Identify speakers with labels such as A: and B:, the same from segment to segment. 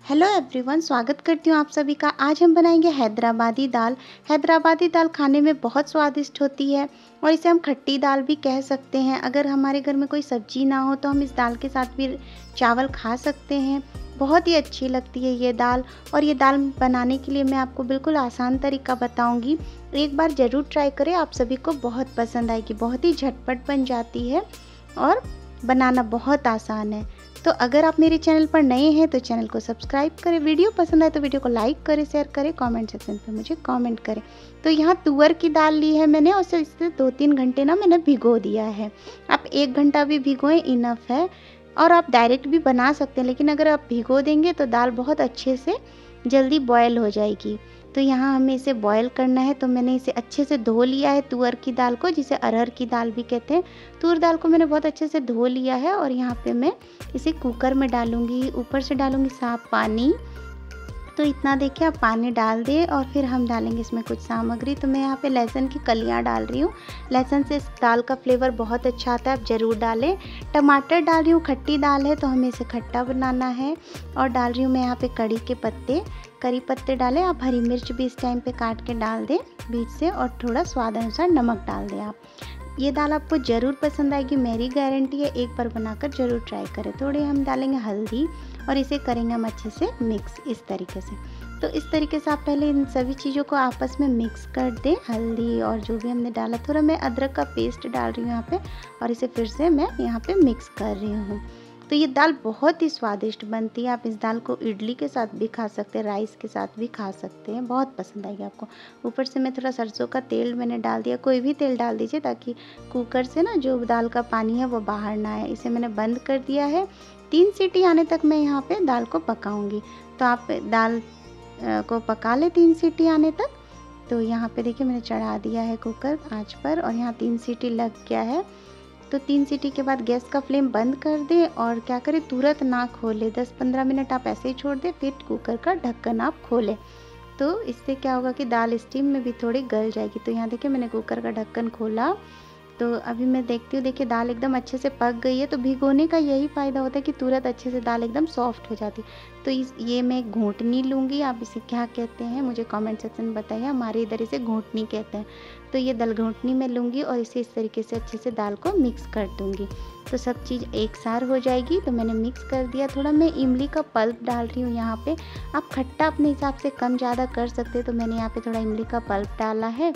A: Hello everyone, स्वागत करती हूँ आप सभी का। आज हम बनाएंगे हैदराबादी दाल। हैदराबादी दाल खाने में बहुत स्वादिष्ट होती है और इसे हम खट्टी दाल भी कह सकते हैं। अगर हमारे घर में कोई सब्जी ना हो तो हम इस दाल के साथ भी चावल खा सकते हैं। बहुत ही अच्छी लगती है ये दाल। और ये दाल बनाने के लिए मैं आपको बिल्कुल आसान तरीका बताऊंगी। एक बार ज़रूर ट्राई करें, आप सभी को बहुत पसंद आएगी। बहुत ही झटपट बन जाती है और बनाना बहुत आसान है। तो अगर आप मेरे चैनल पर नए हैं तो चैनल को सब्सक्राइब करें, वीडियो पसंद आए तो वीडियो को लाइक करें, शेयर करें, कमेंट सेक्शन पे मुझे कमेंट करें। तो यहाँ तुअर की दाल ली है मैंने और इसे 2-3 घंटे ना मैंने भिगो दिया है। आप 1 घंटा भी भिगोएं इनफ है। और आप डायरेक्ट भी बना सकते हैं, लेकिन अगर आप भिगो देंगे तो दाल बहुत अच्छे से जल्दी बॉयल हो जाएगी। तो यहाँ हमें इसे बॉयल करना है। तो मैंने इसे अच्छे से धो लिया है तुअर की दाल को, जिसे अरहर की दाल भी कहते हैं। तुअर दाल को मैंने बहुत अच्छे से धो लिया है और यहाँ पे मैं इसे कुकर में डालूंगी। ऊपर से डालूंगी साफ पानी। तो इतना देखिए, आप पानी डाल दें और फिर हम डालेंगे इसमें कुछ सामग्री। तो मैं यहाँ पे लहसुन की कलियाँ डाल रही हूँ। लहसुन से इस दाल का फ्लेवर बहुत अच्छा आता है, आप ज़रूर डालें। टमाटर डाल रही हूँ, खट्टी दाल है तो हमें इसे खट्टा बनाना है। और डाल रही हूँ मैं यहाँ पे कड़ी के पत्ते, करी पत्ते डालें। आप हरी मिर्च भी इस टाइम पे काट के डाल दें बीच से, और थोड़ा स्वाद अनुसार नमक डाल दें आप। ये दाल आपको ज़रूर पसंद आएगी, मेरी गारंटी है। एक बार बनाकर ज़रूर ट्राई करें। थोड़े हम डालेंगे हल्दी और इसे करेंगे हम अच्छे से मिक्स इस तरीके से। तो इस तरीके से आप पहले इन सभी चीज़ों को आपस में मिक्स कर दें, हल्दी और जो भी हमने डाला। थोड़ा मैं अदरक का पेस्ट डाल रही हूँ यहाँ पे और इसे फिर से मैं यहाँ पे मिक्स कर रही हूँ। तो ये दाल बहुत ही स्वादिष्ट बनती है। आप इस दाल को इडली के साथ भी खा सकते हैं, राइस के साथ भी खा सकते हैं, बहुत पसंद आएगी आपको। ऊपर से मैं थोड़ा सरसों का तेल मैंने डाल दिया। कोई भी तेल डाल दीजिए ताकि कुकर से ना जो दाल का पानी है वो बाहर ना आए। इसे मैंने बंद कर दिया है। 3 सीटी आने तक मैं यहाँ पे दाल को पकाऊंगी। तो आप दाल को पका लें 3 सीटी आने तक। तो यहाँ पे देखिए मैंने चढ़ा दिया है कुकर आँच पर और यहाँ 3 सीटी लग गया है। तो 3 सीटी के बाद गैस का फ्लेम बंद कर दें और क्या करें, तुरंत ना खोलें। 10-15 मिनट आप ऐसे ही छोड़ दें, फिर कुकर का ढक्कन आप खोलें। तो इससे क्या होगा कि दाल स्टीम में भी थोड़ी गल जाएगी। तो यहाँ देखिए मैंने कुकर का ढक्कन खोला। तो अभी मैं देखती हूँ, देखिए दाल एकदम अच्छे से पक गई है। तो भिगोने का यही फ़ायदा होता है कि तुरंत अच्छे से दाल एकदम सॉफ्ट हो जाती। तो ये मैं घोंटनी लूँगी, आप इसे क्या कहते हैं मुझे कमेंट सेक्शन में बताइए। हमारे इधर इसे घोंटनी कहते हैं। तो ये दाल घोंटनी में लूँगी और इसे इस तरीके से अच्छे से दाल को मिक्स कर दूँगी। तो सब चीज़ एक सार हो जाएगी। तो मैंने मिक्स कर दिया। थोड़ा मैं इमली का पल्प डाल रही हूँ यहाँ पे। आप खट्टा अपने हिसाब से कम ज़्यादा कर सकते हैं। तो मैंने यहाँ पे थोड़ा इमली का पल्प डाला है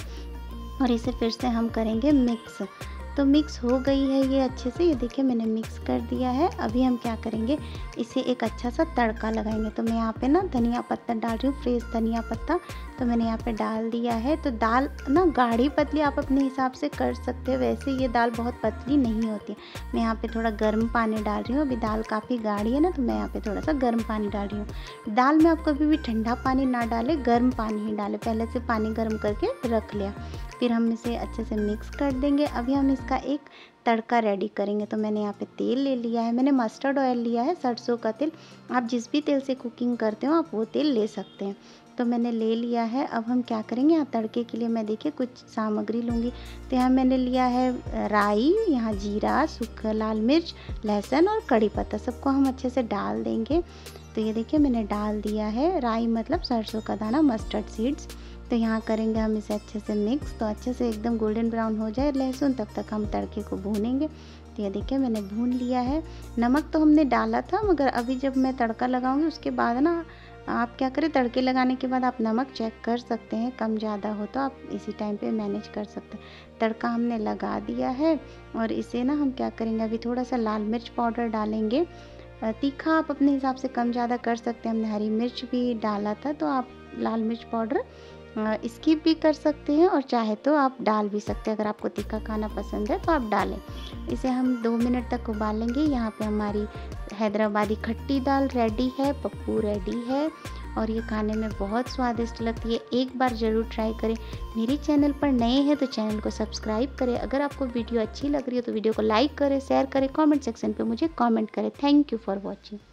A: और इसे फिर से हम करेंगे मिक्स। तो मिक्स हो गई है ये अच्छे से। ये देखिए मैंने मिक्स कर दिया है। अभी हम क्या करेंगे, इसे एक अच्छा सा तड़का लगाएंगे। तो मैं यहाँ पे ना धनिया पत्ता डाल रही हूँ, फ्रेश धनिया पत्ता। तो मैंने यहाँ पे डाल दिया है। तो दाल ना गाढ़ी पतली आप अपने हिसाब से कर सकते हैं। वैसे ये दाल बहुत पतली नहीं होती। मैं यहाँ पे थोड़ा गर्म पानी डाल रही हूँ। अभी दाल काफ़ी गाढ़ी है ना, तो मैं यहाँ पे थोड़ा सा गर्म पानी डाल रही हूँ। दाल में आप कभी भी ठंडा पानी ना डालें, गर्म पानी ही डालें। पहले से पानी गर्म करके रख लिया, फिर हम इसे अच्छे से मिक्स कर देंगे। अभी हम इसका एक तड़का रेडी करेंगे। तो मैंने यहाँ पे तेल ले लिया है, मैंने मस्टर्ड ऑयल लिया है, सरसों का तेल। आप जिस भी तेल से कुकिंग करते हो आप वो तेल ले सकते हैं। तो मैंने ले लिया है। अब हम क्या करेंगे, यहाँ तड़के के लिए मैं देखिए कुछ सामग्री लूँगी। तो यहाँ मैंने लिया है राई, यहाँ जीरा, सूखा लाल मिर्च, लहसुन और कड़ी पत्ता। सबको हम अच्छे से डाल देंगे। तो ये देखिए मैंने डाल दिया है। राई मतलब सरसों का दाना, मस्टर्ड सीड्स। तो यहाँ करेंगे हम इसे अच्छे से मिक्स। तो अच्छे से एकदम गोल्डन ब्राउन हो जाए लहसुन, तब तक हम तड़के को भूनेंगे। तो ये देखिए मैंने भून लिया है। नमक तो हमने डाला था, मगर अभी जब मैं तड़का लगाऊंगी उसके बाद ना आप क्या करें, तड़के लगाने के बाद आप नमक चेक कर सकते हैं। कम ज़्यादा हो तो आप इसी टाइम पे मैनेज कर सकते हैं। तड़का हमने लगा दिया है और इसे ना हम क्या करेंगे, अभी थोड़ा सा लाल मिर्च पाउडर डालेंगे। तीखा आप अपने हिसाब से कम ज़्यादा कर सकते हैं। हमने हरी मिर्च भी डाला था, तो आप लाल मिर्च पाउडर स्किप भी कर सकते हैं और चाहे तो आप डाल भी सकते हैं। अगर आपको तीखा खाना पसंद है तो आप डालें। इसे हम 2 मिनट तक उबालेंगे। यहाँ पे हमारी हैदराबादी खट्टी दाल रेडी है, पप्पू रेडी है और ये खाने में बहुत स्वादिष्ट लगती है। एक बार ज़रूर ट्राई करें। मेरे चैनल पर नए हैं तो चैनल को सब्सक्राइब करें। अगर आपको वीडियो अच्छी लग रही है तो वीडियो को लाइक करें, शेयर करें, कमेंट सेक्शन पे मुझे कमेंट करें। Thank you for watching.